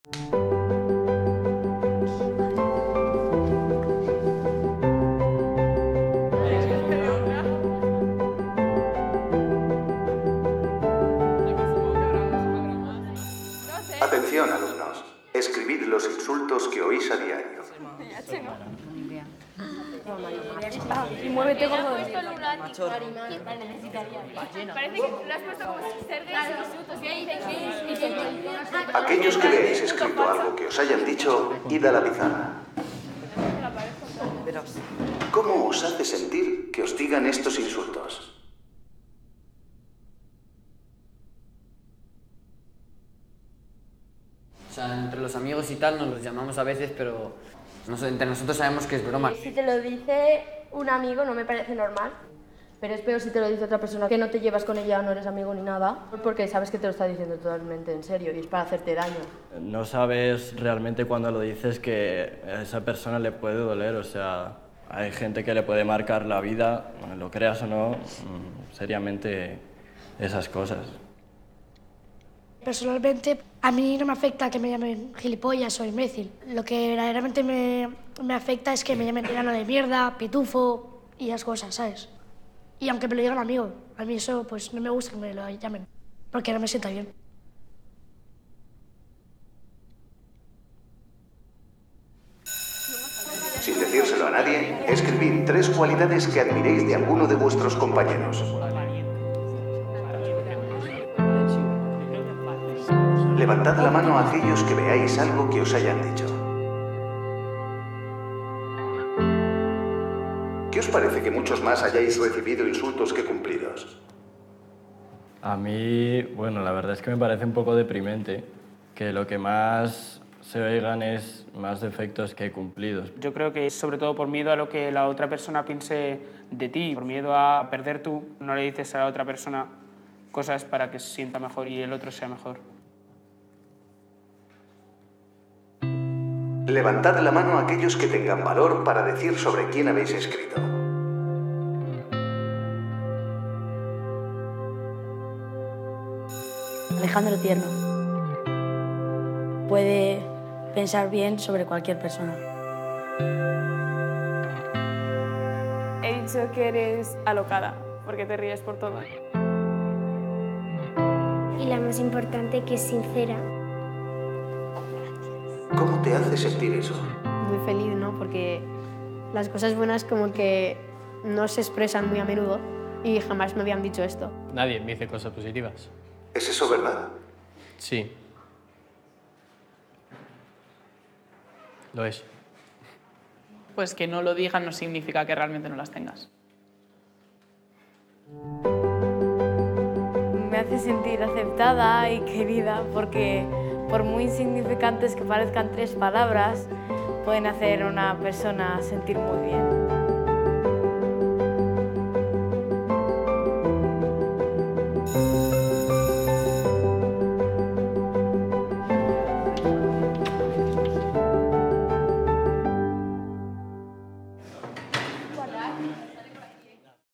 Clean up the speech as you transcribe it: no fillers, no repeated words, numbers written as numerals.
Atención, alumnos. Escribid los insultos que oís a diario. Y muévete gordo. Parece que lo has puesto como ser de Aquellos que veáis escrito algo que os hayan dicho, id a la pizarra. ¿Cómo os hace sentir que os digan estos insultos? O sea, entre los amigos y tal nos los llamamos a veces, pero entre nosotros sabemos que es broma. Si te lo dice un amigo no me parece normal, pero es peor si te lo dice otra persona que no te llevas con ella, no eres amigo ni nada, porque sabes que te lo está diciendo totalmente en serio y es para hacerte daño. No sabes realmente cuando lo dices que a esa persona le puede doler, o sea, hay gente que le puede marcar la vida, lo creas o no, seriamente esas cosas. Personalmente, a mí no me afecta que me llamen gilipollas o imbécil. Lo que verdaderamente me afecta es que me llamen enano de mierda, pitufo y esas cosas, ¿sabes? Y aunque me lo diga un amigo, a mí eso pues no me gusta que me lo llamen, porque no me sienta bien. Sin decírselo a nadie, escribid 3 cualidades que admiréis de alguno de vuestros compañeros. Levantad la mano a aquellos que veáis algo que os hayan dicho. ¿Qué os parece que muchos más hayáis recibido insultos que cumplidos? A mí, bueno, la verdad es que me parece un poco deprimente que lo que más se oigan es más defectos que cumplidos. Yo creo que es sobre todo por miedo a lo que la otra persona piense de ti, por miedo a perder tú, no le dices a la otra persona cosas para que se sienta mejor y el otro sea mejor. Levantad la mano a aquellos que tengan valor para decir sobre quién habéis escrito. Alejandro Tierno. Puede pensar bien sobre cualquier persona. He dicho que eres alocada, porque te ríes por todo. Y la más importante, que es sincera. ¿Cómo te hace sentir eso? Muy feliz, ¿no? Porque las cosas buenas como que no se expresan muy a menudo y jamás me habían dicho esto. Nadie me dice cosas positivas. ¿Es eso verdad? Sí. Lo es. Pues que no lo digan no significa que realmente no las tengas. Me hace sentir aceptada y querida porque por muy insignificantes que parezcan 3 palabras, pueden hacer a una persona sentir muy bien.